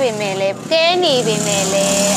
ပေမဲ့လည်းကဲနေပေမဲ့လည်း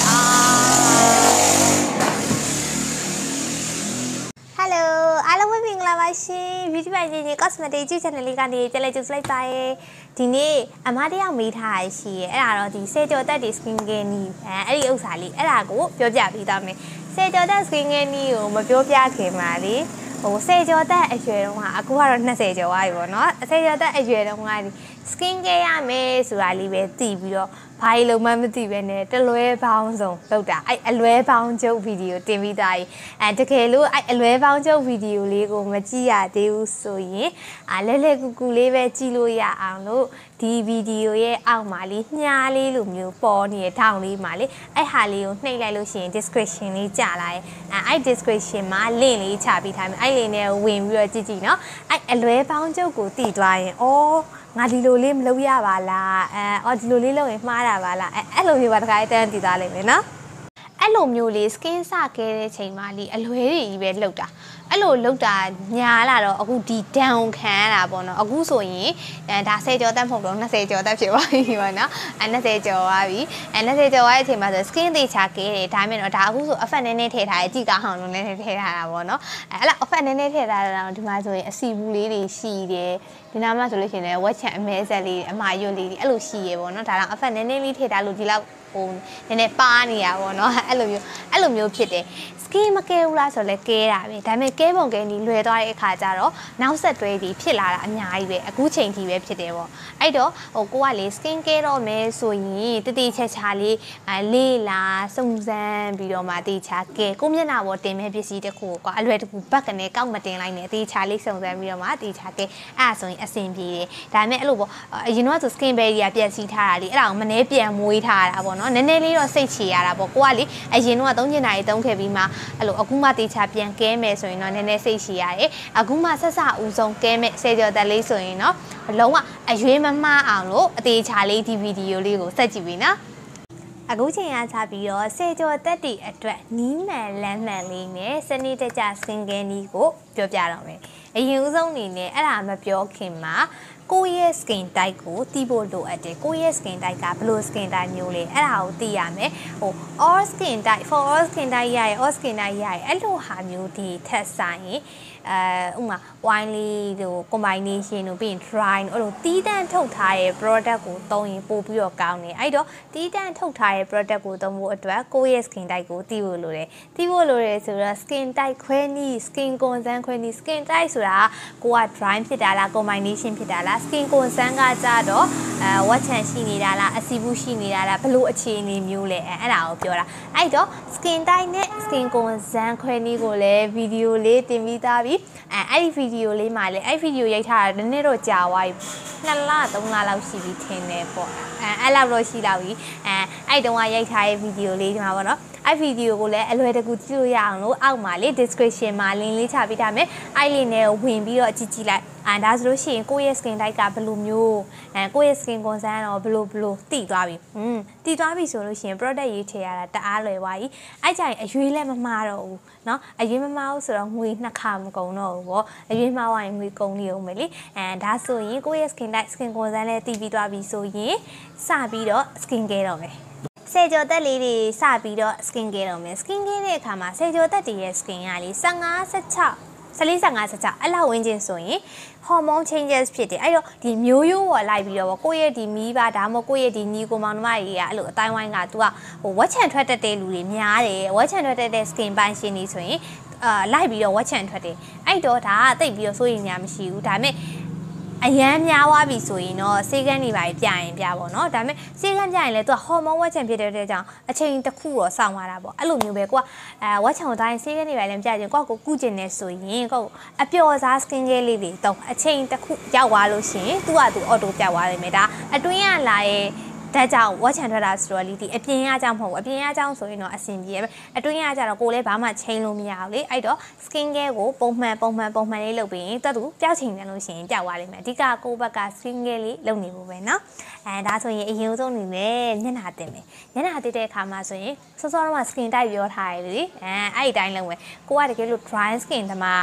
Hello အားလုံးပဲမင်္ဂလာပါရှင် Beauty by Jenny Cosmetic YouTube Channel လေးကနေကြည့်လိုက်ကြည့်လိုက်ပါရဲ့ဒီနေ့အမတယောက်မေးထားရရှိရဲ့အဲ့ဒါတော့ဒီစေကျော်တက်ဒီ skin care နီးအဲ့ဒီဥစ္စာလေးအဲ့ဒါကိုပြောပြပေးသားမယ်စေကျော်တက် skin care နီးကိုမပြောပြခင်ပါလေစေကျော်တက်အရွယ်တုန်းကအခုကတော့20ကျော်သွားပြီပေါ့နော်စေကျော်တက်အရွယ်တုန်းကဒီ skin care ရမယ်ဆိုတာလေးပဲသိပြီးတော့ဘာလို့မှမသိပဲနဲ့တလွဲပေါင်းစုံလောက်တာအဲ့အလွဲပေါင်းချုပ်ဗီဒီယိုတင်ပြီးသားကြီးတကယ်လို့အဲ့အလွဲပေါင်းချုပ်ဗီဒီယိုလေးကိုမကြည့်ရသေးဘူးဆိုရင်လဲလဲကူကူလေးပဲကြည့်လို့ရအောင်လို့ဒီဗီဒီယိုရဲ့အောက်မှာလေးညှားလေးလိုမျိုးပေါ်နေတဲ့ထောင်လေးမှာလေးအဲ့ဟာလေးကိုနှိပ်လိုက်လို့ရှိရင် description လေးကြာလာရဲ့အဲ့ description မှာ link လေးချပေးထားမယ်အဲ့ link နဲ့ဝင်ပြီးတော့ကြည့်ကြည့်နော်အဲ့အလွဲပေါင်းချုပ်ကိုတည်သွားရင်ငါဒီလိုလေးမလုပ်ရပါလားဒီလိုလေးလုပ်ရင်မှားတာပါလားအဲ့လိုမျိုးပါတခါတန်းတည်သွားလိမ့်မယ်နော်အဲ့လိုမျိုးလေး skin စခဲတဲ့ချိန်မှာလေးအလွဲတွေကြီးပဲလှုပ်တာအဲ့လိုလှုပ်တာညာလာတော့အခုဒီ down ခံရတာပေါ့နော်အခုဆိုရင်ဒါ10ကျော်တက်မဟုတ်တော့20ကျော်တက်ဖြစ်သွားပြီပေါ့နော်20ကျော်သွားပြီ20ကျော်သွားတဲ့အချိန်မှာဆို skin သေးချာခဲတယ်ဒါမှမဟုတ်ဒါအခုဆိုအဖက်နည်းနည်းထည့်ထားတယ်ကြည့်ကောင်းအောင်လုံးလည်းထည့်ထားတာပေါ့နော်အဲ့လားအဖက်နည်းနည်းထည့်ထားတာတော့ဒီမှာဆိုရင်အစီဘူးလေးတွေရှိတယ်ဒီနားမှာဆိုလို့ရှိရင်လည်းဝက်ချန်အမဲဆက်လေးအမာရွတ်လေးတွေအဲ့လိုရှိရပေါ့နော်ဒါတော့အဖက်နည်းနည်းလေးထည့်ထားလို့ဒီလောက်နည်းနည်းပါနေရပါတော့အဲ့လိုမျိုးဖြစ်တယ် skin မကဲဘူးလားဆိုလဲကဲတာပဲဒါပေမဲ့ကဲပုံကဲနီလွယ်သွားတဲ့အခါကျတော့နောက်ဆက်တွဲပြီးဖြစ်လာတာအများကြီးပဲအခုချိန်ထိပဲဖြစ်တယ်ပေါ့အဲ့တော့ကိုကလေ skin ကဲတော့မယ်ဆိုရင်တတိချက်ချာလေးလေးလာစုံစမ်းပြီးတော့မှတေချာကဲကိုမျက်နှာပေါ်တင်မဲ့ပစ္စည်းတစ်ခုကွာအလွယ်တကူဘက်ကနေကောက်မတင်လိုက်နဲ့တေချာလေးစုံစမ်းပြီးတော့မှတေချာကဲအဲ့ဒါဆိုရင်အဆင်ပြေတယ်ဒါပေမဲ့အဲ့လိုပေါ့အရင်တော့ဆို skin barrier ပြည့်စည်ထားတာလေအဲ့ဒါကိုမနှဲပြန်မွေးထားတာပေါ့နော်နည်းနည်းလေးတော့စိတ်ချရတာပေါ့ကိုကလေအရင်တော့3ကျင်နာရီ3ခဲ့ပြီးမှအဲ့လိုအခုမှတေချာပြန်ကဲမယ်ဆိုရင်တော့နည်းနည်းစိတ်ချရတယ်အခုမှဆက်စဦးဆုံးကဲမယ်စေကျော်တက်လေးဆိုရင်တော့လုံးဝအရွေးမမှားအောင်လို့အသေးချာလေးဒီဗီဒီယိုလေးကိုဆက်ကြည့်ပြီနော်အခုချိန်ရချပြီးတော့စေကျော်တက်တီအတွက်နီးမှန်လမ်းမှန်လေးနဲ့စနစ်တကျစင်ကဲနီးကိုပြောပြတော့မယ်အရင်ဦးဆုံးအနေနဲ့အဲ့ဒါမပြောခင်မှာကိုယ့်ရဲ့ skin type ကိုသိဖို့လိုအပ်တယ်ကိုယ့်ရဲ့ skin type ကဘယ်လို skin type မျိုးလဲအဲ့ဒါကိုသိရမယ်all skin type for all skin type ရရ all skin type ရရအဲ့လိုဟာမျိုးဒီထက်ဆိုင်ရင်ဥမာ wine လေးတို့ combination တို့ပြီးရင် dry တို့အဲ့လိုတီးတန့်ထုတ်ထားတဲ့ product ကိုသုံးရင်ပို့ပြီးတော့ကောင်းတယ်အဲ့တော့တီးတန့်ထုတ်ထားတဲ့ product ကိုသုံးဖို့အတွက်ကိုယ့်ရဲ့ skin type ကိုသိဖို့လိုတယ်ဆိုတော့ skin type ခွဲနည်း skin concern ခွဲနည်း skin type ဆိုတာကိုက dry ဖြစ်တာလား combination ဖြစ်တာလား skin concern ကကြတော့ဝက်ချန်ရှိနေတာလားအစီဘူးရှိနေတာလားဘလို့အခြေအနေမျိုးလဲအဲ့ဒါကိုပြောတာအဲ့တော့ skin type နဲ့ skin concern ခွဲနည်းကိုလည်းဗီဒီယိုလေးတင်ပြီးသားပြီအဲ့ဒီဗီဒီယိုလေးမှာလည်းအဲ့ဗီဒီယိုရိုက်ထားတာနည်းနည်းတော့ကြာသွားပြီ2လ3လလောက်ရှိပြီထင်တယ်ပေါ့အဲ့လောက်တော့ရှိတော့ပြီအဲ့တုန်းကရိုက်ထားတဲ့ဗီဒီယိုလေးဒီမှာပေါ့နော်အဲ့ဗီဒီယိုကိုလည်းအလွယ်တကူကြည့်လို့ရအောင်လို့အောက်မှာလေ description မှာ link လေးချပေးထားမယ်အဲ့ link နဲ့ဝင်ပြီးတော့ကြည့်လိုက်ဒါဆိုလို့ရှိရင်ကိုယ့်ရဲ့ skin type ကဘယ်လိုမျိုးကိုယ့်ရဲ့ skin concern တော့ဘယ်လိုသိသွားပြီသိသွားပြီဆိုလို့ရှိရင် product ရေးထည့်ရတာတအားလွယ်သွားပြီအဲ့ကြရင်အရွေးလည်းမမှားတော့ဘူးเนาะအရွေးမမှားဘူးဆိုတော့ငွေ2ခါမကုန်တော့ဘူးပေါ့အရွေးမှားသွားရင်ငွေကုန်နေအောင်မယ်လေဒါဆိုရင်ကိုယ့်ရဲ့ skin type skin concern လည်းသိပြီးသွားပြီဆိုရင်စပြီးတော့ skin care တော့မယ်စေကျော်တက်လေးတွေစပြီးတော့ skin care တော့မယ် skin care တဲ့အခါမှာစေကျော်တက်တွေရဲ့ skin ကလေ15-16အဲ့လောက်ဝန်းကျင်ဆိုရင် hormone changes ဖြစ်တယ်အဲ့တော့ဒီမျိုးရိုးပေါ်လိုက်ပြီးတော့ကိုယ့်ရဲ့ဒီမီးပါဒါမှမဟုတ်ကိုယ့်ရဲ့ဒီညီကိုမောင်နှမတွေကအဲ့လိုအတိုင်းဝိုင်းက तू ကဝက်ချန်ထွက်တတ်တဲ့လူတွေများတယ်ဝက်ချန်ထွက်တတ်တဲ့ skin ပိုင်းရှင်နေဆိုရင်လိုက်ပြီးတော့ဝက်ချန်ထွက်တယ်အဲ့တော့ဒါကတိတ်ပြီးတော့စိုးရိမ်ညာမရှိဘူးဒါပေမဲ့အရန်များသွားပြီဆိုရင်တော့စေကန်းနေပါပြရင်ပြပါတော့ဒါပေမဲ့စေကန်းပြရင်လည်းသူကဟော်မုန်းဝက်ချန်ဖြစ်တဲ့ကြောင့်အချိန်တစ်ခုတော့စောင့်ရတာပေါ့အဲ့လိုမျိုးပဲကိုကဝက်ချန်ကိုတိုင်းစေကန်းနေပါလည်းပြရင်ကိုကကုကျင်နေဆိုရင်ကိုအပျော်စား skin care လေးတွေတော့အချိန်တစ်ခုရောက်သွားလို့ရှိရင်သူကသူအော်တိုပြသွားနိုင်မယ်ဒါအတွင်းကလာရဲ့ဒါကြောင့်ဝက်ချန်ထွက်တာဆိုတော့လီဒီအပြင်ရကြောင့်မဟုတ်ဘူးအပြင်ရကြောင့်ဆိုရင်တော့အဆင်ပြေပဲအတွင်းရကြတော့ကိုလည်းဘာမှချိန်လို့မရဘူးလေအဲ့တော့ skin care ကိုပုံမှန်လေးလုပ်ပြီးရင်တူပျောက်ချိန်တယ်လို့ရှိရင်ပျောက်သွားလိမ့်မယ်အဓိကကိုယ့်ဘက်က skin care လေးလုပ်နေဖို့ပဲเนาะဒါဆိုရင်အရင်ဆုံးနေနဲ့ညနာတင်မယ်ညနာတင်တဲ့အခါမှာဆိုရင်စောစောတော့ skin type ပြောထားရလေအဲ့ဒီတိုင်းလုပ်မယ်ကိုကတကယ်လို့ dry skin တမှာ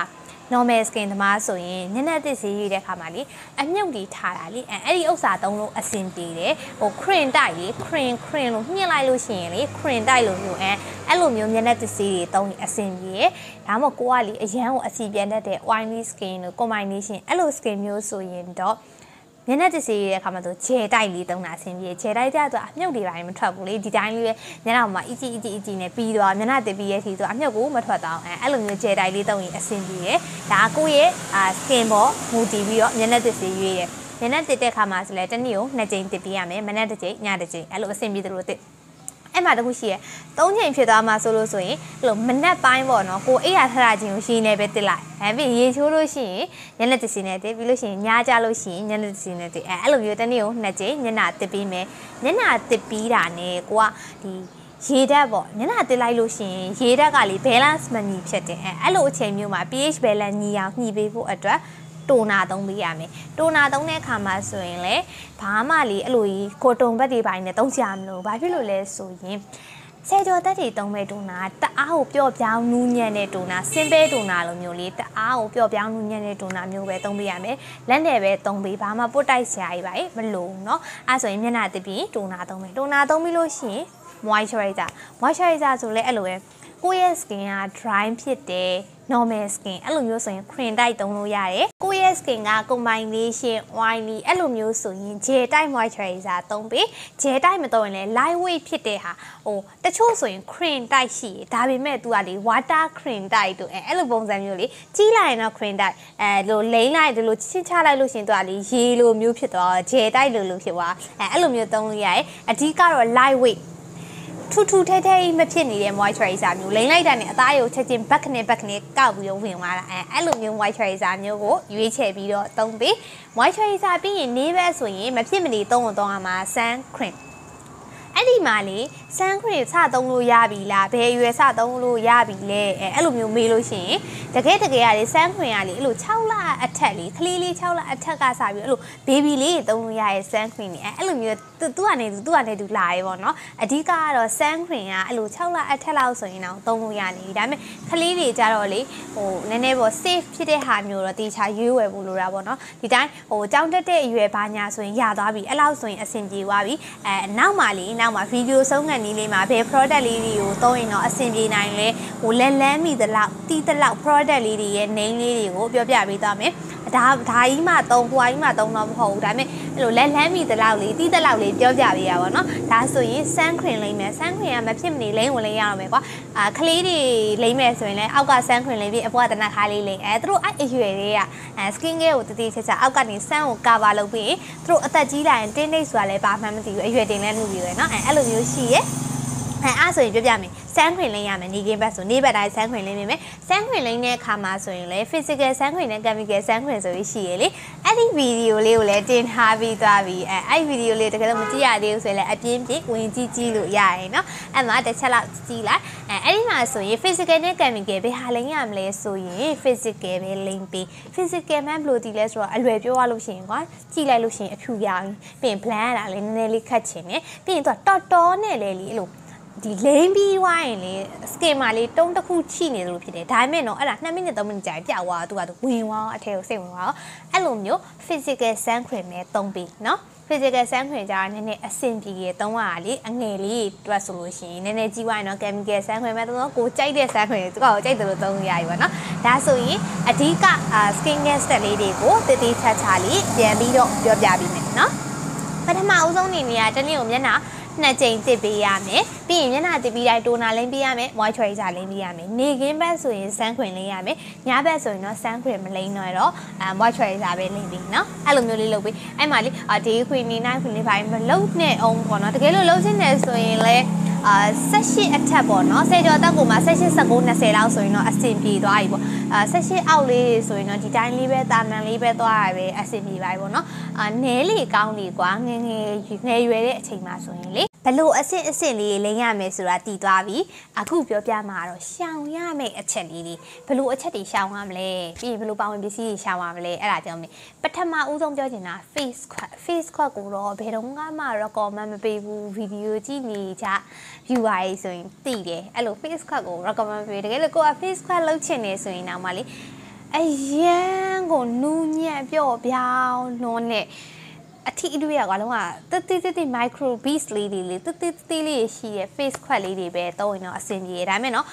normal skin သမားဆိုရင်ညနေတစ်စီရွေးတဲ့ခါမှာလေအမြုပ်တွေထားတာလေအဲ့ဒီဥစ္စာသုံးလို့အဆင်ပြေတယ်ဟို cream တိုက်လေ cream လို့ညှစ်လိုက်လို့ရှိရင်လေ cream တိုက်လို့မျိုးအဲ့လိုမျိုးညနေတစ်စီတွေသုံးရင်အဆင်ပြေဒါမှမဟုတ်ကိုကလေအရန်ကိုအစီပြန်တတ်တဲ့ oily skin လို့ combination အဲ့လို skin မျိုးဆိုရင်တော့မျက်နှာတစ်စီရဲ့အခါမှာဆိုခြေတိုက်လေးသုံးတာအဆင်ပြေခြေတိုက်ကြတော့အမြုပ်တွေပိုင်းမထွက်ဘူးလေဒီတိုင်းလေးပဲမျက်နှာမှာအီဂျီနဲ့ပြီးတော့မျက်နှာတစ်ပြီးရဲ့ထီဆိုအမြုပ်ကိုမထွက်တော့အဲ့လိုမျိုးခြေတိုက်လေးသုံးရင်အဆင်ပြေတယ်ဒါကိုယ့်ရဲ့skin ပေါ်မူတည်ပြီးတော့မျက်နှာတစ်စီရွေးရမျက်နှာတစ်တဲ့ခါမှာဆိုလဲတစ်နေ့ကို2ကြိမ်တစ်ပြီးရမယ်မနက်တစ်ကြိမ်ညတစ်ကြိမ်အဲ့လိုအဆင်ပြေတယ်လို့တစ်အဲ့မှာတခုရှိရ3ချိန်ဖြစ်သွားမှာဆိုလို့ဆိုရင်အဲ့လိုမနက်ပိုင်းပေါ့နော်ကိုအိယာထရခြင်းကိုရှင်းနေပဲတစ်လိုက်ပြီးရေချိုးလို့ရှိရင်ညနေတစ်စီနဲ့တစ်ပြီးလို့ရှိရင်ညကြလို့ရှိရင်ညနေတစ်စီနဲ့တစ်အဲ့လိုမျိုးတစ်နေ့ကို2ကြိမ်ညနာတစ်ပြီးမယ်ညနာတစ်ပြီးတာနဲ့ကိုကဒီရေဓာတ်ပေါ့ညနာတစ်လိုက်လို့ရှိရင်ရေဓာတ်ကလေ balance မညီဖြစ်တယ်အဲ့လိုအချိန်မျိုးမှာ pH balance ညီအောင်ညှိပေးဖို့အတွက်တိုနာသုံးပေးရမယ်တိုနာသုံးတဲ့အခါမှာဆိုရင်လေဘာမှလေအဲ့လိုကြီးကိုတုံဘက်တွေပိုင်းနဲ့သုံးကြမလို့ဘာဖြစ်လို့လဲဆိုရင်ဆယ်ကျော်တက်တွေသုံးမဲ့တိုနာတအားကိုပျော့ပြောင်းနူးညံ့တဲ့တိုနာစင်ပဲတိုနာလိုမျိုးလေးတအားကိုပျော့ပြောင်းနူးညံ့တဲ့တိုနာမျိုးပဲသုံးပေးရမယ်လက်နဲ့ပဲသုံးပေးဘာမှပုတ်တိုက်စရာကြီးပါမလို့เนาะအဲ့ဆိုရင်မျက်နှာတစ်ပြီးတိုနာသုံးမယ်တိုနာသုံးပြီးလို့ရှိရင် moisturizer ဆိုလဲအဲ့လိုပဲကိုယ့်ရဲ့ skin က dry ဖြစ်တယ် normal skin အဲ့လိုမျိုးဆိုရင် cream တိုက်သုံးလို့ရတယ်ကိုယ့်ရဲ့ skin က combination oily အဲ့လိုမျိုးဆိုရင် gel တိုက် moisturizer သုံးပြီး gel တိုက်မသုံးရင်လည်း lightweight ဖြစ်တဲ့ဟာဟိုတချို့ဆိုရင် cream တိုက်ရှိရဒါပေမဲ့ तू ကလေ water cream တိုက်တို့အဲ့လိုပုံစံမျိုးလေကြီးလိုက်ရင်တော့ cream တိုက်လိုလိမ့်လိုက်ဒီလိုချင်းချလိုက်လို့ရှင် तू ကလေရေလိုမျိုးဖြစ်သွား gel တိုက်လိုဖြစ်သွားအဲ့လိုမျိုးသုံးလို့ရတယ်အဓိကတော့ lightweightထူထူထဲထဲမဖြစ်နေတဲ့ moisturizer မျိုးလိမ့်လိုက်တာနဲ့အသားရုပ်ချက်ချင်းဘက်ကနေကောက်ပြီးတော့ဝင်သွားတာအဲ့လိုမျိုး moisturizer မျိုးကိုရွေးချယ်ပြီးတော့သုံးပြီး moisturizer ပြီးရင်နေ့ဘက်ဆိုရင်မဖြစ်မနေသုံးရမှာ sun cream အဲ့ဒီမှာလေ sun cream စသုံးလို့ရပြီလားဘယ်ရွယ်စသုံးလို့ရပြီလဲအဲ့လိုမျိုးမေးလို့ရှိရင်တကယ်ကလေ sun cream ကလေအဲ့လို6လအထက်လေခလေးလေး6လအထက်ကစပြီးအဲ့လို baby လေးသုံးလို့ရရဲ့ sun cream နေအဲ့လိုမျိုးသူ့ကနေသူလာရေပေါ့နော်အဓိကကတော့ sun cream ကအဲ့လို6လအထက်လောက်ဆိုရင်တော့သုံးလို့ရနေပြီဒါပေမဲ့ခလေးတွေကြတော့လေဟိုနည်းနည်းပေါ့ safe ဖြစ်တဲ့ဟာမျိုးတော့တေချာရွေးဝယ်ဖို့လိုတာပေါ့နော်ဒီတိုင်းဟိုကြောင်းတက်တဲ့အရွယ်ဘာညာဆိုရင်ရသွားပြီအဲ့လောက်ဆိုရင်အဆင်ပြေသွားပြီနောက်မှဗီဒီယိုဆုံးခံနည်းလေးမှာဘယ် product လေးတွေကိုသုံးရင်တော့အဆင်ပြေနိုင်လဲဟိုလက်လန်းမိသလောက်တီးသလောက် product လေးတွေရဲ့ name လေးတွေကိုပြောပြပေးသွားမယ်ဒါကြီးမှသုံးဟိုကြီးမှသုံးတော့မဟုတ်ဘူးဒါပေမဲ့အဲ့လိုလက်လန်းမိသလောက်လေးတီးသလောက်လေးပြောပြပေးရပါတော့ဒါဆိုရင် sun cream လိမ့်မယ် sun cream ကမဖြစ်မနေလိမ့်ဝင်လိမ့်ရအောင်ပဲကွာခလေးတွေလိမ့်မယ်ဆိုရင်လည်းအောက်က sun cream လိမ့်ပြီးအပေါ်ကတနက်ခါလေးလိမ့်သူတို့အရွယ်တွေက skin care ကိုတတိချာအောက်ကနေ sun ကို cover လုပ်ပြီးသူတို့အသက်ကြီးလာရင်တင်းနှိပ်ဆိုတာလည်းဘာမှမသိဘူးအရွယ်တင်လဲနှုတ်ပြီးပဲเนาะအဲ့လိုမျိုးရှိရဲ့အဲ့ဆိုရင်ပြပြမယ် sun cream လိမ့်ရမယ်နေကင်းဘက်ဆိုနေဘက်တိုင်း sun cream လိမ့်မယ် sun cream လိမ့်တဲ့အခါမှာဆိုရင်လေ physical sun cream နဲ့ chemical sun cream ဆိုပြီးရှိရလေအဲ့ဒီဗီဒီယိုလေးကိုလည်းတင်ထားပြီးသွားပြီအဲ့ဗီဒီယိုလေးတကယ်လို့မကြည့်ရသေးဘူးဆိုရင်လည်းအပြင်းပြဝင်ကြည့်လို့ရရင်เนาะအဲ့မှာတစ်ချက်လောက်ကြည့်လိုက်အဲ့ဒီမှာဆိုရင် physical နဲ့ chemical ဘယ်ဟာလိမ့်ရမလဲဆိုရင် physical ပဲလိမ့်ပြီး physical မှဘယ်လိုဒီလဲဆိုတော့အလွယ်ပြောရလို့ရှိရင်ကွာကြည့်လိုက်လို့ရှိရင်အဖြူရောင်ပြီးရင် plan ရတာလေးနည်းနည်းလေးခတ်ချင်တယ်ပြီးရင်တော့တော်နဲ့လေအဲ့လိုဒီလိမ့်ပြီးဝိုင်းလေ skin မှာလေးတုံးတစ်ခုချိနေလို့ဖြစ်တယ်ဒါပေမဲ့တော့အဲ့ဒါ2မိနစ်3မိနစ်ကြာရင်ပျောက်သွားသူကဝင်သွားအထဲကိုစိတ်ဝင်သွားတော့အဲ့လိုမျိုး physical sun cream နဲ့သုံးပြီးเนาะ physical sun cream ကြာနည်းနည်းအဆင်ပြေရသုံးရတာလေအငယ်လေးတွက်ဆိုလို့ရှိရင်နည်းနည်းကြီးဝိုင်းတော့ chemical sun cream မဲ့တော့ကိုကြိုက်တဲ့ sun cream သူကကိုကြိုက်တယ်လို့သုံးရရပြီပေါ့เนาะဒါဆိုရင်အဓိက skin care step လေးတွေကိုတည်တည်ချာချာလေးပြန်ပြီးတော့ပြောပြပေးမယ်เนาะပထမအဦးဆုံးအနေနဲ့တနေ့ကိုမျက်နှာ2ကြိမ်တစ်ပေးရမယ်ပြီးရင်မျက်နှာတစ်ပြီးတိုင်းတိုနာလိမ့်ပေးရမယ် moisturizer လိမ့်ပေးရမယ်နေကင်းဘက်ဆိုရင် sun cream လိမ့်ရမယ်ညဘက်ဆိုရင်တော့ sun cream မလိမ့်တော့moisturizer ပဲလိမ့်ပေးเนาะအဲ့လိုမျိုးလေးလုပ်ပေးအဲ့မှာလေ day cream နေ night cream လေးပိုင်းမလုပ်နဲ့အောင်ပေါ့နော်တကယ်လို့လုပ်ချင်တယ်ဆိုရင်လည်း18အထက်ပေါ့နော်10ကျော်တက်ကိုမှ18 19 20လောက်ဆိုရင်တော့အဆင်ပြေသွားပြီပေါ့18အောက်လေးဆိုရင်တော့ဒီတိုင်းလေးပဲတာမန်လေးပဲသွားရပဲအဆင်ပြေပါပြီပေါ့နော်နဲလေကောင်းလေကွာငယ်ရွယ်တဲ့အချိန်မှာဆိုရင်လေဘလို့အဆင့်လေးလိမ့်ရမယ်ဆိုတာတည်သွားပြီအခုပြောပြမှာတော့ရှောင်ရမယ့်အချက်လေးတွေဘလို့အချက်တွေရှောင်ရမလဲပြီးရင်ဘလို့ပါဝင်ပစ္စည်းတွေရှောင်ရမလဲအဲ့ဒါကြောင့်ပထမဦးဆုံးပြောချင်တာ face quad ကိုတော့ဘယ်တော့မှ recommend မပေးဘူးဗီဒီယိုကြည့်နေကြ viewer တွေဆိုရင်သိတယ်အဲ့လို face quad ကို recommend ပေးတကယ်လို့ကိုက face quad လုပ်ချင်နေဆိုရင်တော့မှလေအရန်ကိုနူးညံ့ပြော့ပြောင်းလွန်းနဲ့အထီးတွေကွာလုံးဝတိ micro beats လေးတွေလေတိလေးရှိရဲ့ face ခွက်လေးတွေပဲသုံးရင်တော့အဆင်ပြေဒါပေမဲ့နော်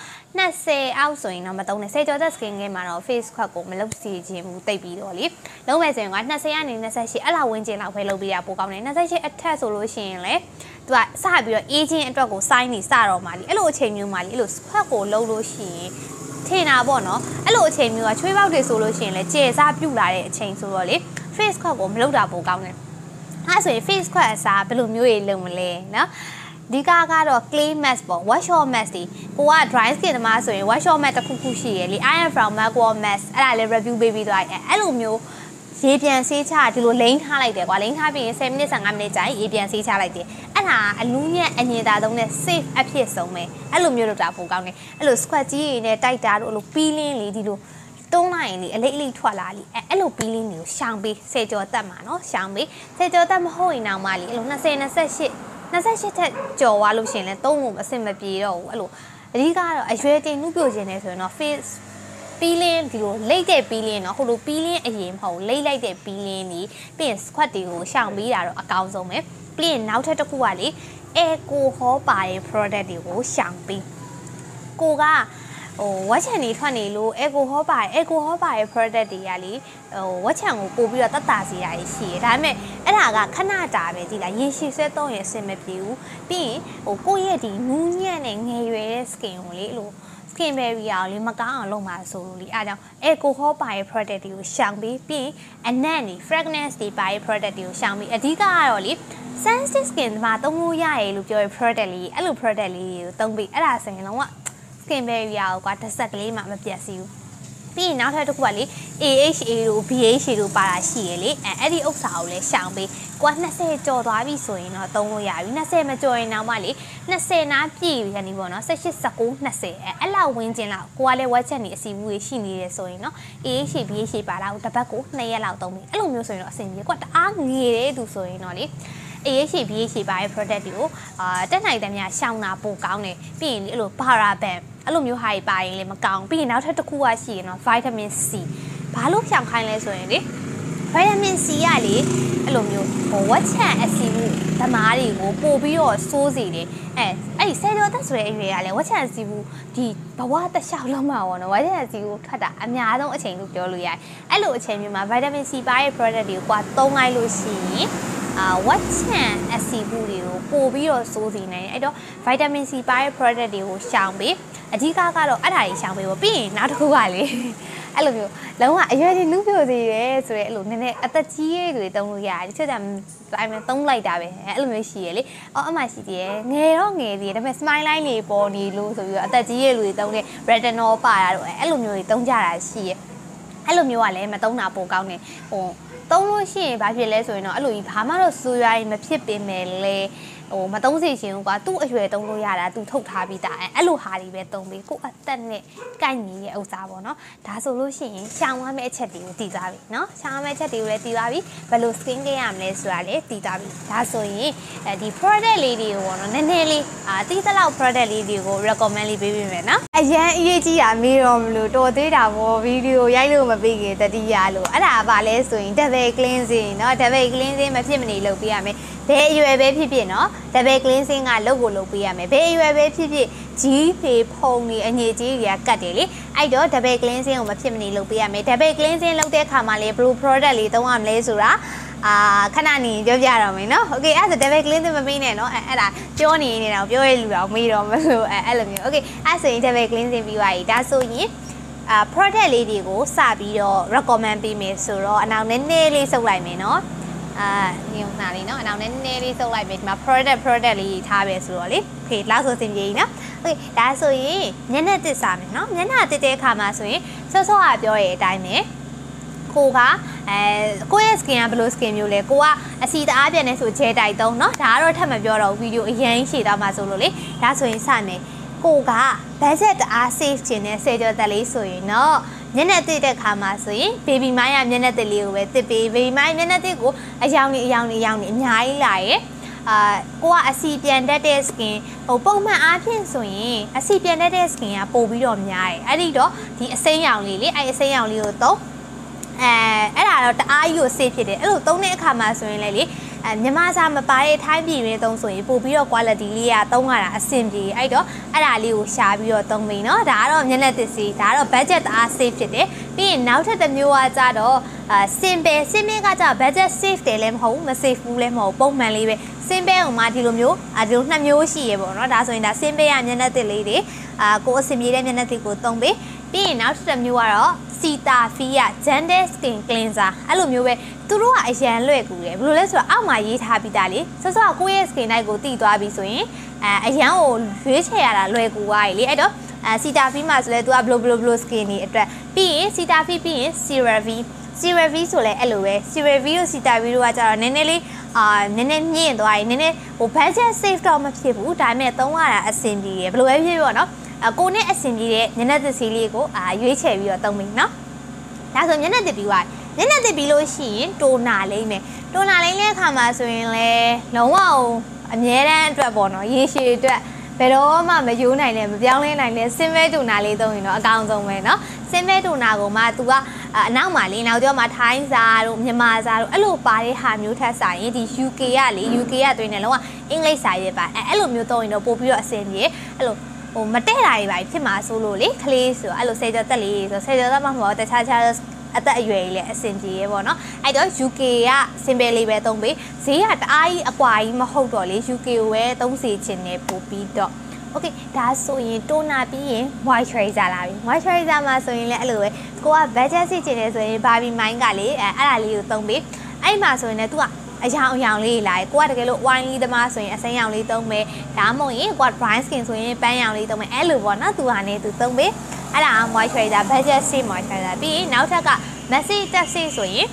20အောက်ဆိုရင်တော့မသုံးနဲ့10ကျော်သက် skin ကမှာတော့ face ခွက်ကိုမလုပ်စီခြင်းဘူးတိတ်ပြီးတော့လေလုံးဝဆိုရင်က20ကနေ28အဲ့လောက်ဝန်းကျင်လောက်ပဲလုပ်ပေးရပိုကောင်းတယ်28အထက်ဆိုလို့ရှိရင်လေသူကစပြီးတော့အေးချင်းအတွက်ကိုစိုင်းနေစတော့မှလေအဲ့လိုအချိန်မျိုးမှလေအဲ့လို squat ကိုလုပ်လို့ရှိရင်ထင်တာပေါ့နော်အဲ့လိုအချိန်မျိုးကချွေးပေါက်တွေဆိုလို့ရှိရင်လေကျေစားပြုတ်လာတဲ့အချိန်ဆိုတော့လေ face ခွက်ကိုမလုပ်တာပိုကောင်းတယ်အဲ့ဆိုရင် face ခွက်အစားဘယ်လိုမျိုးတွေလုပ်မလဲနော်ဒီကတော့ clay mask ပေါ့ wash your mask ဒီကိုက dry skin တမားဆိုရင် wash your mask တစ်ခုရှိရလေ I am from Macwa mask အဲ့ဒါလေး review ပေးပြီးသွားအဲ့လိုမျိုးရေပြန်ဆေးချဒီလိုလိမ့်ထားလိုက်တယ်ကွာလိမ့်ထားပြီးရင်10မိနစ်15မိနစ်ကြာရင်ရေပြန်ဆေးချလိုက်တယ်အဲ့ဒါအလူးညံ့အငြင်သာဆုံးနဲ့ safe အဖြစ်ဆုံးပဲအဲ့လိုမျိုးလုပ်တာပိုကောင်းတယ်အဲ့လို squat ကြီးတွေနဲ့တိုက်တာတို့အဲ့လို peeling လေးဒီလိုတုံးလိုက်ရင်လေအလေးထွက်လာလေအဲ့လို peeling တွေကိုရှောင်ပေး10ကျော်တက်မှာနော်ရှောင်ပေး10ကျော်တက်မဟုတ်ရင်တော့မှလေအဲ့လို28ထက်ကျော်သွားလို့ရှိရင်လည်းသုံးဖို့အဆင်မပြေတော့ဘူးအဲ့လိုအဓိကတော့အရွယ်တင်နှုတ်ပြခြင်းနေဆိုရင်တော့ face peeling ဒီလိုလိမ့်တဲ့ peeling เนาะဟိုလို peeling အရင်မဟုတ်လိမ့်လိုက်တဲ့ peeling ကြီးပြီးရင် squat တွေကိုရှောင်ပေးတာတော့အကောင်းဆုံးပဲပြီးရင်နောက်ထပ်တစ်ခုကလေ alcohol ပါတဲ့ product တွေကိုရှောင်ပေးကိုကဝက်ချန်နေထွက်နေလို့ alcohol ပါတဲ့ product တွေကလေဝက်ချန်ကိုပို့ပြီးတော့တတ်တာစီတာရှိရဒါပေမဲ့အဲ့ဒါကခဏတာပဲကြည်လားရေရှည်ဆွဲသုံးရင်အဆင်မပြေဘူးပြီးရင်ကိုယ့်ရဲ့ဒီနူးညံ့တဲ့ငယ်ရွယ်တဲ့ skin ကိုလေအဲ့လို skin barrier ကိုလေမကောင်းအောင်လုပ်မှာဆိုလို့လေအားကြောင့် alcohol ပါတဲ့ product တွေကိုရှောင်ပြီးပြီးအနံ့နေ fragrance တွေပါတဲ့ product တွေကိုရှောင်ပြီးအဓိကကတော့လေ sensitive skin မှာသုံးလို့ရရလို့ပြောရ product လေးအဲ့လို product လေးတွေကိုသုံးပြီးအဲ့ဒါဆိုရင်လုံးဝskin barrier ကိုကွာတစ်ဆက်ကလေးမှမပြတ်စီဘူးပြီးရင်နောက်ထပ်တစ်ခုကလေ AHA တို့ BHA တို့ပါတာရှိရလေအဲ့ဒီဥစ္စာကိုလည်းရှောင်ပေးကွာ20ကျော်သွားပြီဆိုရင်တော့သုံးလို့ရပြီ20မကျော်ရင်တော့မှလေ20နားပြည့်ပြီခဏပေါ့နော်18 19 20အဲ့လောက်ဝင်းကျင်လောက်ကိုကလည်းဝက်ချက်နေအစီဘူးတွေရှိနေတယ်ဆိုရင်နော် AHA BHA ပါတာကိုတစ်ပတ်ကို2ရက်လောက်သုံးပြီအဲ့လိုမျိုးဆိုရင်တော့အဆင်ပြေကွာတအားငယ်တဲ့သူဆိုရင်တော့လေ AHA BHA ပါတဲ့ product တွေကိုတက်နိုင်တဲ့များရှောင်တာပိုကောင်းတယ်ပြီးရင်အဲ့လို paraben အဲ့လိုမျိုးဟာတွေပါရင်လည်းမကောင်းပြီးရင်နောက်ထပ်တစ်ခုကရှိရင်တော့ vitamin C ဘာလို့ရှောင်ခိုင်းလဲဆိုရင်လေ vitamin C ကလေအဲ့လိုမျိုးဝက်ချန်အဆီမှုဓမားတွေကိုပို့ပြီးတော့စိုးစေတယ်အဲ့ဒီဆယ်ကျော်သက်ဆိုတဲ့အရွယ်ကလည်းဝက်ချန်အဆီမှုဒီဘဝတစ်လျှောက်လုံးမှာပေါ့နော်ဝက်ချန်အဆီကိုထွက်တာအများဆုံးအချိန်လို့ပြောလို့ရတယ်အဲ့လိုအချိန်မျိုးမှာ vitamin C ပါတဲ့ product တွေကိုကွာသုံးလိုက်လို့ရှိရင်ဝက်ချန်အဆီဘူးတွေကိုပို့ပြီးတော့စိုးစေနိုင်တယ်အဲ့တော့ vitamin C ပါတဲ့ product တွေကိုရှောင်ပြီးအဓိကကတော့အဲ့ဒါကြီးရှောင်ပေးပေါ့ပြီးရင်နောက်တစ်ခုကလေအဲ့လိုမျိုးလုံးဝအရွယ်ကြီးနုပြိုသေးတယ်ဆိုရဲအဲ့လိုနည်းနည်းအသက်ကြီးရဲ့တွေတုံးလို့ရတယ်တချို့ကြတိုင်းမှာတုံးလိုက်တာပဲအဲ့လိုမျိုးရှိရလေအမှရှိသေးတယ်ငယ်တော့ငယ်သေးတယ်ဒါပေမဲ့ smile line လေးပေါ်နေလို့ဆိုပြီးတော့အသက်ကြီးရဲ့လူတွေတုံးတဲ့ retinol ပါတာတော့အဲ့လိုမျိုးတွေတုံးကြတာရှိရအဲ့လိုမျိုးကလည်းမတုံးတာပိုကောင်းတယ်သုံးလို့ရှိရင်ဘာဖြစ်လဲဆိုရင်တော့အဲ့လိုကြီးဘာမှတော့စိုးရွားရင်မဖြစ်ပင်မဲ့လေမသုံးစေချင်ဘူးကွာသူ့အရွယ်သုံးလို့ရတာသူထုတ်ထားပြီးသားအဲ့လိုဟာတွေပဲသုံးပြီးကိုယ့်အသက်နဲ့ကိုက်ညီတဲ့ဥစ္စာပေါ့နော်ဒါဆိုလို့ရှိရင်ရှောင်ရမယ့်အချက်တွေကိုတည်သွားပြီနော်ရှောင်ရမယ့်အချက်တွေကိုလည်းတည်သွားပြီဘယ်လို skin care ရမလဲဆိုတာလည်းတည်သွားပြီဒါဆိုရင်ဒီ product လေးတွေကိုပေါ့နော်နည်းနည်းလေးတီးသလောက် product လေးတွေကို recommend လေးပေးပေးမယ်နော်အရန်အရေးကြီးတာမေးတော့မလို့တော်သေးတာပေါ့ဗီဒီယိုရိုက်လို့မပေးခင်တတိယလို့အဲ့ဒါကဘာလဲဆိုရင် double cleansing နော် double cleansing မဖြစ်မနေလုပ်ပေးရမယ်ဘယ်အရွယ်ပဲဖြစ်ဖြစ်နော် double cleansing ကလုပ်ပေးရမယ်ဘယ်အရွယ်ပဲဖြစ်ဖြစ်ကြီးဖေဖုံနေအငြိကြီးတွေကကတ်တယ်လေအဲ့တော့ double cleansing ကိုမဖြစ်မနေလုပ်ပေးရမယ် double cleansing လုပ်တဲ့အခါမှာလေ blue product လေးသုံးရမလဲဆိုတာခဏနေပြောပြတော့မယ်နော် okay အဲ့ဒါ double cleansing မပေးနဲ့နော်အဲ့ဒါပြောနေနေတာကိုပြောရလူတော့မေးတော့မလို့အဲ့လိုမျိုး okay အဲ့ဆိုရင် double cleansing ပြီးသွားပြီဒါဆိုရင်product လေးတွေကိုစပြီးတော့ recommend ပေးမယ်ဆိုတော့အနောက်နည်းနည်းလေးစုပ်လိုက်မယ်နော်ညုံနာလေးเนาะအနောက်နည်းနည်းလေးစုပ်လိုက်ပြီဒီမှာ product လေးထားပဲဆိုတော့လေโอเคလောက်ဆိုစင်ပြေကြီးเนาะโอเคဒါဆိုရင်မျက်နှာတစ်စားမယ်เนาะမျက်နှာတစ်တဲ့အခါမှာဆိုရင်စောစောကပြောရတဲ့အတိုင်းပဲကိုကကိုယ့်ရဲ့ skin ကဘယ်လို skin မျိုးလဲကိုကအစီတအားပြန်နေဆို gel တိုက်သုံးเนาะဒါကတော့ထပ်မပြောတော့ဗီဒီယိုအရင်ရှည်သွားမှာဆိုလို့လေဒါဆိုရင်စမယ်ကိုက budget တအား save ချင်တဲ့10ကျော်သက်လေးဆိုရင်เนาะမျက်နှာတစ်တဲ့ခါမှာဆိုရင် baby mine ကမျက်နှာတစ်လေးကိုပဲတစ်ပေး baby mine မျက်နှာတစ်ကိုအယောင်နေအများကြီးလာရဲ့ကိုကအစီပြန်တတ်တဲ့ skin ဟိုပုံမှန်အားဖြင့်ဆိုရင်အစီပြန်တတ်တဲ့ skin ကပို့ပြီးတော့များတယ်အဲ့ဒီတော့ဒီအစိမ်းရောင်လေးလေအဲ့အစိမ်းရောင်လေးကိုသုံးအဲ့ဒါတော့တအားကြီးကို safe ဖြစ်တယ်အဲ့လိုသုံးတဲ့အခါမှာဆိုရင်လေမြန်မာစာမပါတဲ့ထိုင်းပြည်တွင်းသုံးဆိုရင်ပို့ပြီးတော့ quality လေးကသုံးရတာအဆင်ပြေအဲ့တော့အဲ့ဒါလေးကိုရှာပြီးတော့သုံးပြီเนาะဒါကတော့မျက်နှာသစ်စီဒါကတော့ budget တအား safe ဖြစ်တယ်ပြီးရင်နောက်ထပ်တစ်မျိုးကကြတော့ simple ကကြ budget safe တယ်လည်းမဟုတ်ဘူးမ safe ဘူးလည်းမဟုတ်ပုံမှန်လေးပဲ simple ဟိုမှာဒီလိုမျိုးဒီလိုနှစ်မျိုးရှိရပေါ့เนาะဒါဆိုရင်ဒါ simple ရမျက်နှာသစ်လေးတွေကိုအဆင်ပြေတဲ့မျက်နှာသစ်ကိုသုံးပြီပြီးရင်နောက်ထပ်တစ်မျိုးကတော့ Cetaphil Gentle Skin Cleanser အဲ့လိုမျိုးပဲသူတို့ကအရန်လွယ်ကူတယ်ဘယ်လိုလဲဆိုတော့အောက်မှာရေးထားပြီးသားလေဆော့ဆော့ကိုယ့်ရဲ့ skin type ကိုတည်သွားပြီဆိုရင်အရန်ကိုရွေးချယ်ရတာလွယ်ကူသွားပြီလေအဲ့တော့Cetaphil မှာဆိုလဲ तू က blow skin တွေအတွက်ပြီးရင် Cetaphil ပြီးရင် CeraVe ဆိုလဲအဲ့လိုပဲ CeraVe တို့ Cetaphil တို့ကကြတော့နည်းနည်းလေးနည်းနည်းမြင့်သွားရင်နည်းနည်းဟို budget safe တော့မဖြစ်ဘူးဒါပေမဲ့သုံးရတာအဆင်ပြေတယ်ဘယ်လိုပဲဖြစ်ဖြစ်ပေါ့နော်ကိုနဲ့အဆင်ပြေတဲ့မျက်နှာသစ်စီးလေးကိုရွေးချယ်ပြီးတော့သုံးပြီနော်ဒါဆိုမျက်နှာသစ်ပြီးသွားမျက်နှာသစ်ပြီးလို့ရှိရင်တိုနာလိမ့်မယ်တိုနာလိမ့်တဲ့အခါမှာဆိုရင်လဲလုံးဝအမြဲတမ်းအတွက်ပေါ့နော်ရေရှည်အတွက်ဘယ်တော့မှမယိုးနိုင်နဲ့မပြောင်းလဲနိုင်နဲ့စင်မဲတိုနာလေးသုံးရင်တော့အကောင်းဆုံးပဲเนาะစင်မဲတိုနာကိုမှ तू ကအနောက်မှာလေနောက်ကျောမှာထိုင်းစာတို့မြန်မာစာတို့အဲ့လိုပါတဲ့ဟာမျိုးထက်ဆိုင်ရင်ဒီ UK ကလေ UK ကတွင်နေလုံးဝအင်္ဂလိပ်စာရေးပါအဲ့လိုမျိုးသုံးရင်တော့ပို့ပြီးတော့အဆင်ပြေအဲ့လိုဟိုမတဲ့တာတွေပါဖြစ်မှာဆိုလို့လေကလေးဆိုအဲ့လိုဆယ်ကျော်တက်လေးဆိုဆယ်ကျော်တက်မှမဟုတ်တခြားအသက်အရွယ်ကြီးလည်းအဆင်ပြေရေပေါ့နော်အဲ့တော့ UK က simple လေးပဲသုံးပေးဈေးကတအားကြီးအကွာကြီးမဟုတ်တော့လေ UK ကိုပဲသုံးစီခြင်းနဲ့ပို့ပြီးတော့ okay ဒါဆိုရင်တိုနာပြီးရင် moisturizer လာပြီ moisturizer မှာဆိုရင်လည်းအဲ့လိုပဲကိုက budget စီခြင်းနေဆိုရင် Barbie Mind ကလေအဲ့ဒါလေးကိုသုံးပေးအဲ့မှာဆိုရင်လည်း तू ကအယောင်လေးလာတယ်ကိုကတကယ်လို့ wine လေးသမားဆိုရင်အစိမ်းရောင်လေးသုံးမယ်ဒါမှမဟုတ်ရင်ကိုက dry skin ဆိုရင်ပန်းရောင်လေးသုံးမယ်အဲ့လိုပေါ့နော် तू ဟာနေ तू သုံးပေးအဲ့ဒါ moisturizer budget safe moisturizer ပြီးရင်နောက်ထပ်က massive taxi ဆိုရင်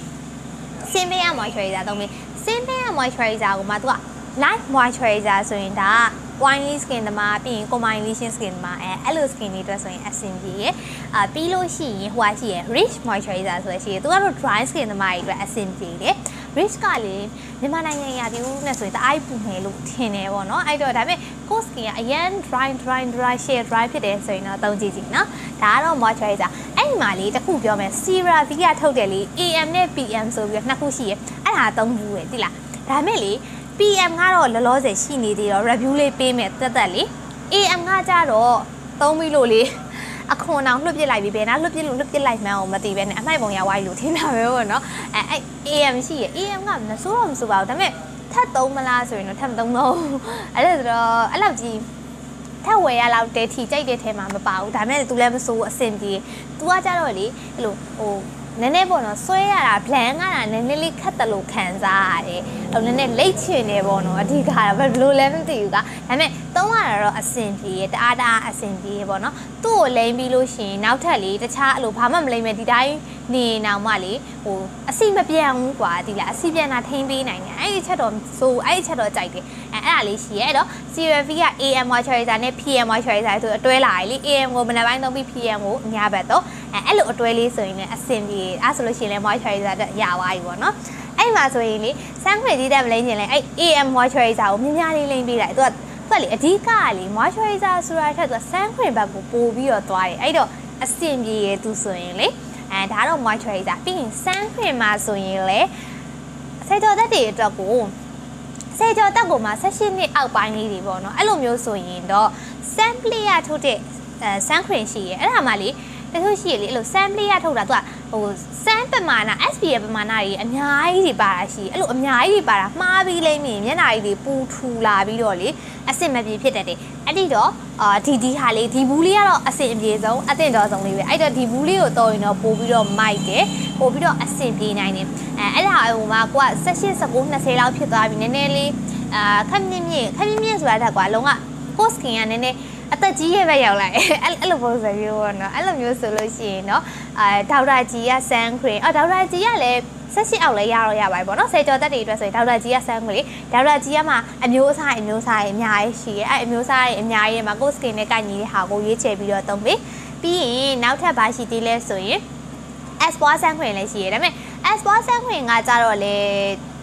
simple moisturizer သုံးပေး simple moisturizer ကိုမှ तू က light moisturizer ဆိုရင်ဒါ oily skin တမှာပြီးရင် combination skin တမှာအဲ့လို skin တွေအတွက်ဆိုရင်အဆင်ပြေရပြီးလို့ရှိရင်ဟိုရှိရ rich moisturizer ဆိုရရှိရသူကတော့ dry skin တမှာတွေအတွက်အဆင်ပြေတယ် rich ကလေမြန်မာနိုင်ငံရာသီဥတုနဲ့ဆိုရင်တအားပူမယ်လို့ထင်တယ်ပေါ့နော်အဲ့တော့ဒါပေမဲ့ ကိုယ့် skin ကအရန် dry shade dry ဖြစ်တယ်ဆိုရင်တော့သုံးကြည့်ကြည့်နော်ဒါကတော့ moisturizer အဲ့ဒီမှာလေတစ်ခုပြောမယ် CeraVe ကထုတ်တယ်လေ AM နဲ့ PM ဆိုပြီးတော့နှစ်ခုရှိရအဲ့ဒါသုံးဘူးပဲတိလားဒါပေမဲ့လေPM ကတော့လောလောဆယ်ရှိနေသေးတော့ review လေးပေးမယ်တက်လေ AM ကကြတော့သုံးပြီးလို့လေအခွန်အောင်လွှတ်ပစ်လိုက်ပြီဘယ်နာလွှတ်ပစ်လိုက်မှန်းအောင်မသိပဲနဲ့အမိုက်ပုံရဝိုင်းလို့ထင်တာပဲပေါ့နော်အဲ့ AM ရှိရ AM ကမစိုးတော့မစိုးပါဘူးဒါပေမဲ့ထပ်သုံးမလားဆိုရင်တော့ထပ်မသုံးတော့အဲ့ဒါဆိုတော့အဲ့လောက်ကြီးထပ်ဝယ်ရလောက်တဲထီကြိုက်တဲ့ထဲမှာမပါဘူးဒါပေမဲ့ तू လည်းမစိုးအဆင်ပြေ तू ကကြတော့လေအဲ့လိုဟိုနည်းနည်းပေါ့နော်ဆွဲရတာ blend ကတာနည်းနည်းလေးခက်တယ်လို့ခံစားရတယ်။ဟိုနည်းနည်းလိတ်ချင်နေပေါ့နော်အဓိကဘယ်လိုလဲမသိဘူးကဒါပေမဲ့သုံးရတာတော့အဆင်ပြေတအားအဆင်ပြေပေါ့နော်။သူ့ကိုလိမ့်ပြီးလို့ရှိရင်နောက်ထပ်လေးတခြားအဲ့လိုဘာမှမလိမ့်မဲ့ဒီတိုင်းနေအောင်မှလေဟိုအစီမပြောင်းဘူးကွာဒီလားအစီပြန်တာထိန်းပေးနိုင်တယ်။အဲ့ဒီချက်တော့ဆိုအဲ့ဒီချက်တော့ကြိုက်တယ်။အဲ့ဒါလေးရှိရဲအဲ့တော့ CeraVe က AM moisturizer နဲ့ PM moisturizer ဆိုအတွဲလာရလေ AM ကိုမနက်ပိုင်းသုံးပြီး PM ကိုညဘက်တော့အဲ့လိုအတွဲလေးဆိုရင်လည်းအဆင်ပြေအဲ့ဆိုလို့ရှိရင်လည်း moisturizer တက်ရသွားပြီပေါ့နော်အဲ့မှာဆိုရင်လေ sunscreen ကြီးတက်မလိမ့်ချင်လဲအဲ့ AM moisturizer ကိုမြများလေးလိမ့်ပေးလိုက်သူကလေအဓိကလေ moisturizer ဆိုတာထက်သူက sunscreen ဘက်ကိုပို့ပြီးတော့သွားတယ်အဲ့တော့အဆင်ပြေရဲ့သူဆိုရင်လေဒါတော့ moisturizer ပြီးရင် sunscreen မှာဆိုရင်လေဆယ်ကျော်သက်တွေအတွက်ကိုဆယ်ကျော်သက်ကိုမှ18နှစ်အောက်ပိုင်းလေးတွေပေါ့နော်အဲ့လိုမျိုးဆိုရင်တော့ sample ရထုတ်တဲ့sunscreen ရှိရဲ့အဲ့ဒါမှလေတချို့ရှိရလေအဲ့လို sample ရထုတ်တာသူကဟို sun ပမာဏ SPF ပမာဏတွေအများကြီးတွေပါတာရှိအဲ့လိုအများကြီးတွေပါတာမှားပြီးလိမ့်မြင်မျက်နှာကြီးတွေပူထူလာပြီးတော့လေအဆင်မပြေဖြစ်တတ်တယ်အဲ့ဒီတော့ဒီဟာလေးဒီဘူးလေးကတော့အဆင်အပြေဆုံးအသင့်တော်ဆုံးလေးပဲအဲ့တော့ဒီဘူးလေးကိုတော်ရင်တော့ပို့ပြီးတော့မိုက်တယ်ပို့ပြီးတော့အဆင်ပြေနိုင်တယ်အဲ့ဒါဟိုမှာကိုက18 19 20လောက်ဖြစ်သွားပြီနည်းနည်းလေးခက်မြင့်ဆိုတာတက်ကွာလုံးဝကိုစကင်ကနည်းနည်းအသက်ကြီးရဲ့ပဲရောက်လာအဲ့လိုပုံစံမျိုးပေါ့နော်အဲ့လိုမျိုးဆိုလို့ရှိရင်เนาะဒေါက်တာကြီးက sun cream ဒေါက်တာကြီးကလည်း18အောက်လည်းရပါပေါ့နော်ဆယ်ကျော်သက်တွေအတွက်ဆိုရင်ဒေါက်တာကြီးက sun cream ဒေါက်တာကြီးကမှအမျိုးအစားအများကြီးရှိရဲ့အဲ့အမျိုးအစားအများကြီးမှာကို skin နဲ့ကိုက်ညီတဲ့ဟာကိုရွေးချယ်ပြီးတော့သုံးပြီးရင်နောက်ထပ်ဘာရှိသေးလဲဆိုရင် Espoir sun cream လည်းရှိရဲ့ဒါပေမဲ့ Espoir sun cream ကကြတော့လေ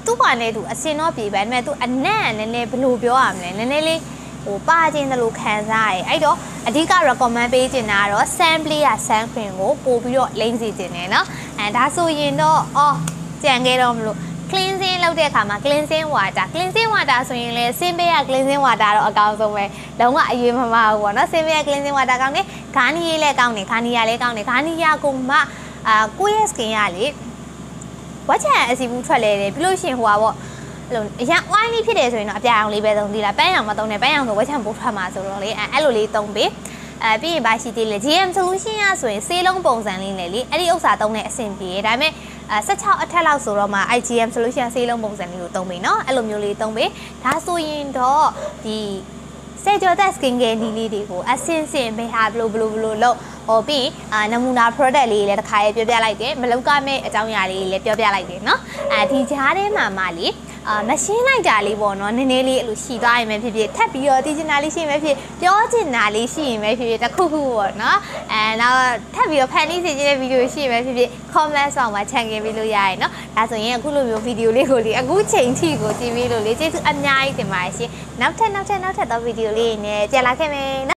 သူ့ဘာနဲ့သူအစင်တော့ပြေပဲဒါပေမဲ့သူအနံ့နည်းနည်းဘယ်လိုပြောရမလဲနည်းနည်းလေးဟိုပါခြင်းတလို့ခံစားရတယ်အဲ့တော့အဓိက recommend ပေးချင်တာကတော့ sun play ရ sun cream ကိုပို့ပြီးတော့လိမ့်စီခြင်းတယ်နော်ဒါဆိုရင်တော့ကြံခဲ့တော့မလို့ cleansing လုပ်တဲ့အခါမှာ cleansing water ဆိုရင်လည်း Simpay က cleansing water တော့အကောင်းဆုံးပဲလုံးဝအရေးမမဘူးပေါ့နော် Simpay က cleansing water ကောင်းတယ်ဂါနီယာလည်းကောင်းတယ်ဂါနီယာလည်းကောင်းတယ်ဂါနီယာကိုမှကိုယ့်ရဲ့ skin ကလေဝက်ချန်အစီဘူးထွက်လဲတယ်ပြီးလို့ရှိရင်ဟိုပါပေါ့အဲ့လိုအရင် oily ဖြစ်တယ်ဆိုရင်တော့အပြာရောင်လေးပဲသုံးသေးလားပန်းရောင်မသုံးနဲ့ပန်းရောင်ဆိုဝက်ချန်ပိုးထွက်မှာဆိုတော့လေအဲ့လိုလေးသုံးပေးပြီးရင်ပါရှိသေးလေ GM solution ရဆိုရင်ဆေးလုံးပုံစံလေးနဲ့လေအဲ့ဒီဥစ္စာသုံးတဲ့အဆင်ပြေဒါပေမဲ့16အထက်လောက်ဆိုတော့မှ IGM solution ဆေးလုံးပုံစံလေးကိုသုံးပေးเนาะအဲ့လိုမျိုးလေးသုံးပေးဒါဆိုရင်တော့ဒီစေကျော်သက် skin care နီးလေးတွေကိုအစင်စင်ပဲဟာဘလို့လို့ဟောပြီးနမူနာ product လေးလည်းတစ်ခါရေးပြောပြလိုက်တယ်မလောက်ကမဲ့အကြောင်းအရာလေးလည်းပြောပြလိုက်တယ်เนาะဒီကြားထဲမှာမှလေမရှင်းလိုက်တာလေးပေါ့နော်နည်းနည်းလေးအဲ့လိုရှိသွားရင်ပဲဖြစ်ဖြစ်ထပ်ပြီးတော့တည်ချင်တာလေးရှိရင်ပဲဖြစ်ပြောချင်တာလေးရှိရင်ပဲဖြစ်ဖြစ်တစ်ခုခုပေါ့နော်နောက်ထပ်ပြီးတော့ဖန်တီးစီခြင်းတဲ့ဗီဒီယိုရှိရင်ပဲဖြစ်ဖြစ် comment ဆောင်မှာ channel ပေးလို့ရရယ်နော်ဒါဆိုရင်အခုလိုမျိုးဗီဒီယိုလေးကိုလေအခုချိန်ထိကိုကြည့်ပြီးလို့လေကျေးဇူးအများကြီးတင်ပါတယ်ရှင်နောက်ထပ်သောဗီဒီယိုလေးနဲ့ပြန်လာခဲ့မယ်